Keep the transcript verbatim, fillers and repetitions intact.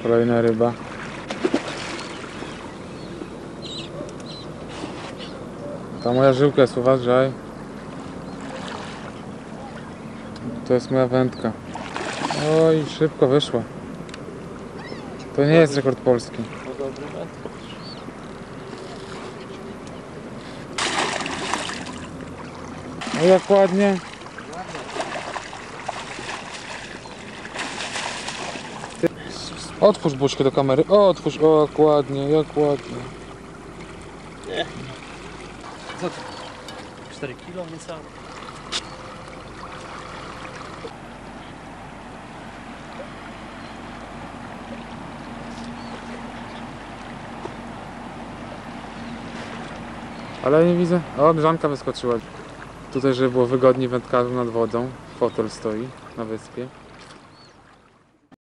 Kolejna ryba. Ta moja żyłka jest, uważaj. To jest moja wędka. Oj, szybko wyszła. To nie jest rekord polski. No dobry metr. No jak ładnie. Ty... Otwórz buźkę do kamery. O, otwórz, o, jak ładnie, jak ładnie. Nie. Co to? cztery kilo niecałe. Ale nie widzę. O, brzanka wyskoczyła. Tutaj, żeby było wygodniej wędkarzom nad wodą. Fotel stoi na wyspie.